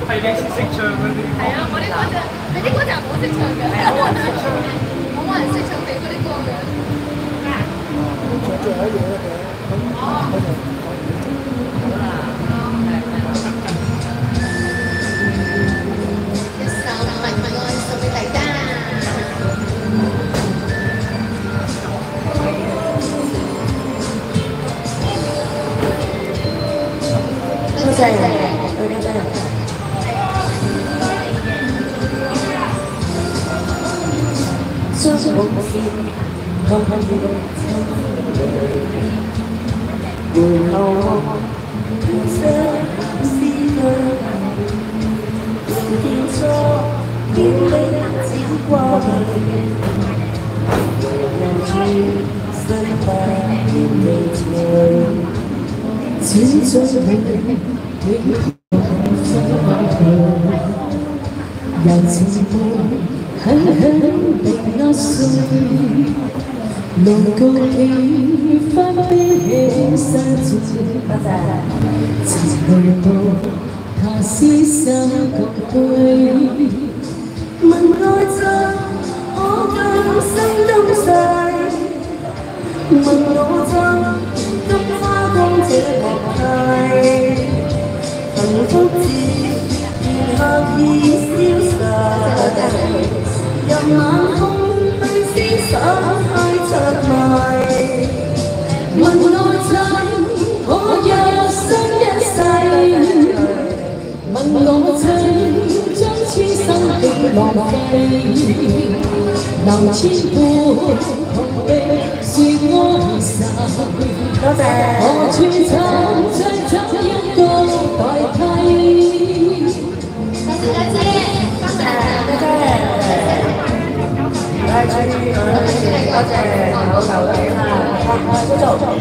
係你先識唱嗰啲。 係啊，我啲嗰隻，你啲嗰隻我識唱嘅。係啊，我冇人識唱，我冇人識唱你嗰啲歌嘅。 唱最後一樣嘅，咁好啦。 一首《默愛》送俾大家。多謝，多謝。相信我是看看你的然後我相思對，變錯偏離只過去，人住世界未退，只想你人情夢狠狠地壓碎，能夠氣翻飛起山盡，曾去到他廝守共對，問愛怎可更心東逝，問我怎金花光這樂題，幸福自然刻意消逝。任晚空去廝守去着迷，問我怎可一生一世？問我怎將痴心的浪費？流千般痛悲是哀愁，何處尋再找一個代替？多謝多謝多謝。多謝老豆嘅啦，嗰度。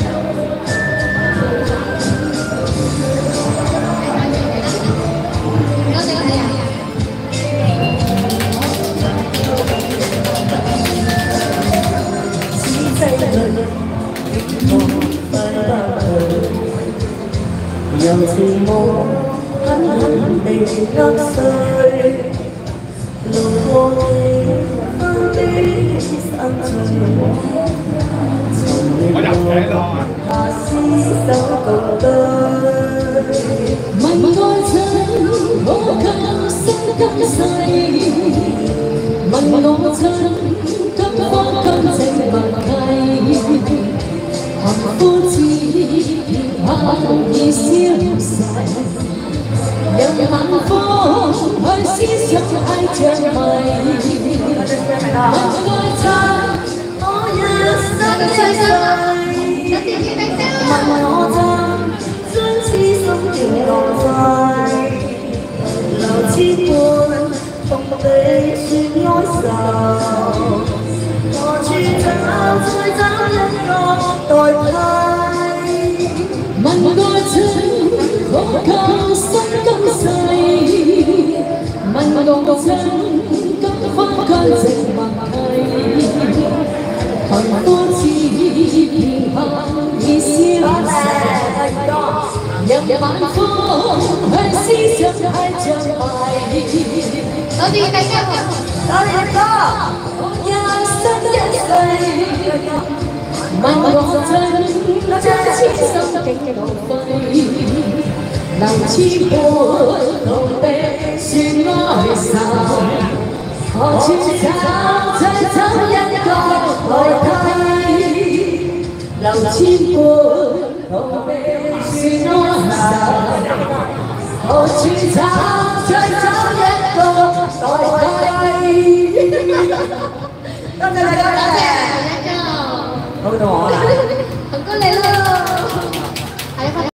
有情夢狠狠地壓碎，路過你分的山盡，從未落下廝守共對。問愛怎可更深更細？問我怎金花更這默契？幸福自刻意消逝，任晚風去廝守愛着迷。問愛怎可一生一世？問我怎將痴心的浪費？流千般痛悲算哀愁，何處找再找一個代替？問愛怎可更深更細？問我怎金花間這默契？幸福自片刻已消逝，任晚風去廝守愛着迷。多謝大家，多謝哥，一生一世。問我怎將痴心的浪費？流千般痛悲算哀愁，何處找再找一個代替？流千般痛悲算哀愁，何處找再找一個代替？多謝大家，多謝，好到我啦。